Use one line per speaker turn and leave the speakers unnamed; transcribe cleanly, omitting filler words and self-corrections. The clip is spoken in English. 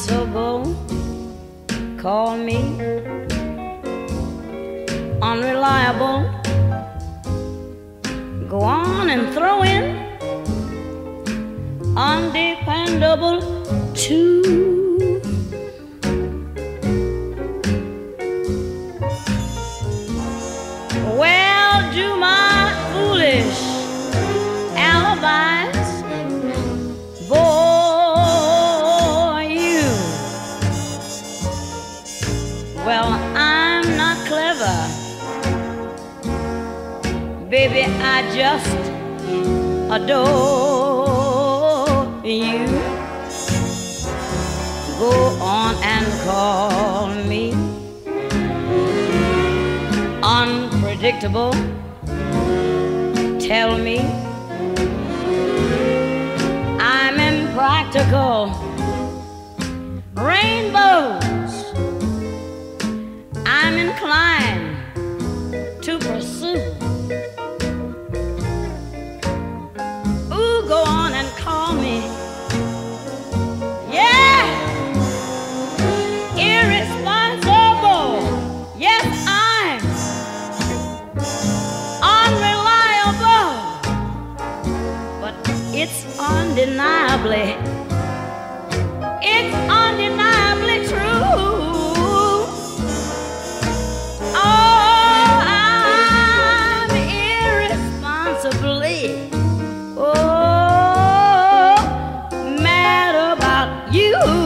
irresponsible. Call me unreliable. Go on and throw in undependable too. Well, do my foolish alibis bore you? Well, I'm not clever, baby, I just adore you. Go on and call me unpredictable. Tell me I'm impractical. Rainbows I'm inclined to pursue. Ooh, go on and call me, yeah, irresponsible. Yes, I'm unreliable, but it's undeniably true. Oh, I'm irresponsibly, oh, mad about you.